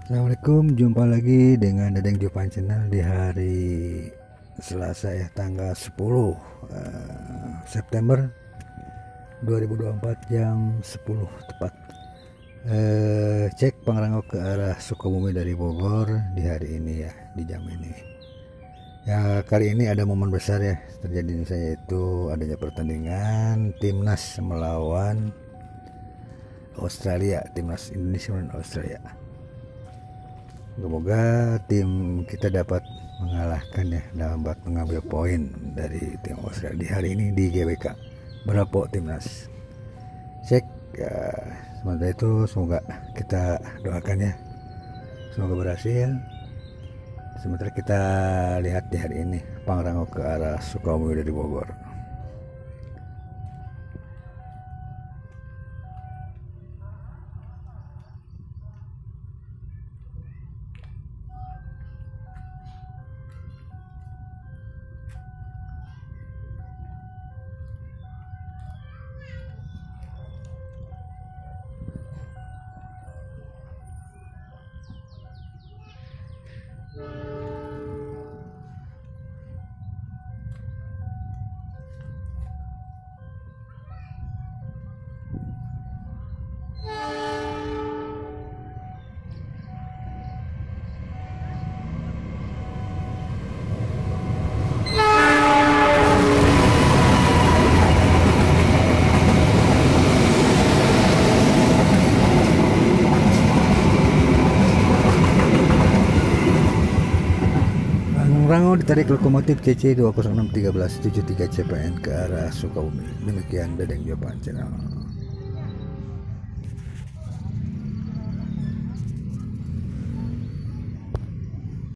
Assalamualaikum, jumpa lagi dengan Dedeng Jopan Channel di hari Selasa ya, tanggal 10 September 2024 jam 10 tepat. Cek Pangrango ke arah Sukabumi dari Bogor di hari ini ya, di jam ini. Ya, kali ini ada momen besar ya terjadi di saya, yaitu adanya pertandingan timnas melawan Australia, timnas Indonesia dan Australia. Semoga tim kita dapat mengalahkan ya, dapat mengambil poin dari tim Australia di hari ini di GBK Berapo Timnas. Cek ya, sementara itu semoga kita doakan ya, semoga berhasil. Sementara kita lihat di hari ini Pangrango ke arah Sukabumi dari Bogor. Pangrango ditarik lokomotif CC 2061373 CPN ke arah Sukabumi. Demikian Dedeng Jopan Channel.